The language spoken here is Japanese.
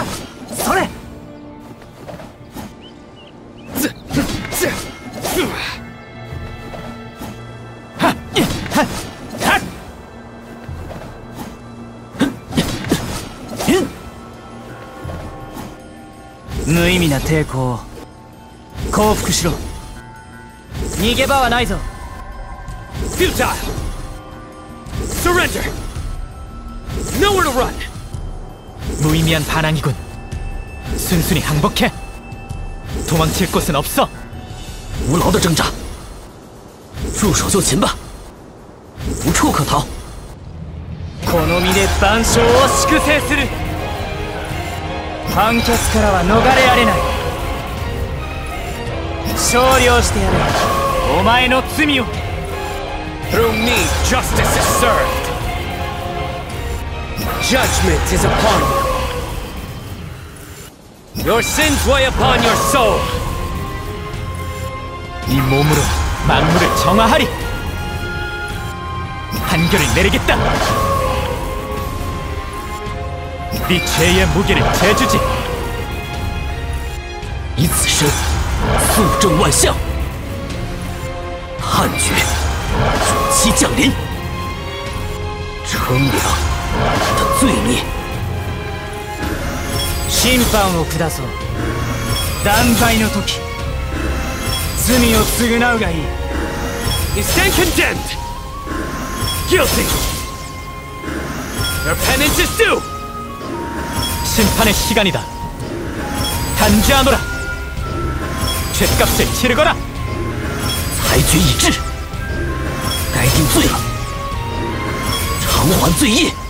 やそれ。無意味な抵抗を降伏しろ。逃げ場はないぞ。 Futile! Surrender! Nowhere to run! 무의미한 반항이군. 순순히 항복해. 도망칠 곳은 없어. 无劳的挣扎，入手就擒吧，无处可逃。 この身で万象を粛清する。判決からは逃れられない。勝利をしてやる。お前の罪を。 Through me, justice is served. Judgment is upon you. Your sins weigh upon your soul. 이 몸으로 만물을 정화하리. 판결을 내리겠다. 네 죄의 무게를 재주지. 以此身肃正万象，判决如期降临，称量你的罪孽。 審判を下そう。断罪の時、罪を償うがいい。 You stand condemned. Guilty. Your penance is due. 심판의 시간이다. 단죄하노라. 죄값을 치르거라. 裁决已至，该定罪了，偿还罪业。